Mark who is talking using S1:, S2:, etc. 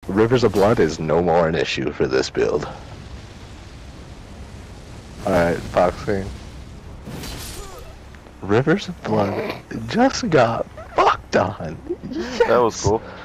S1: Rivers of Blood is no more an issue for this build. Alright, boxing. Rivers of Blood just got fucked on. Yes!
S2: That was cool.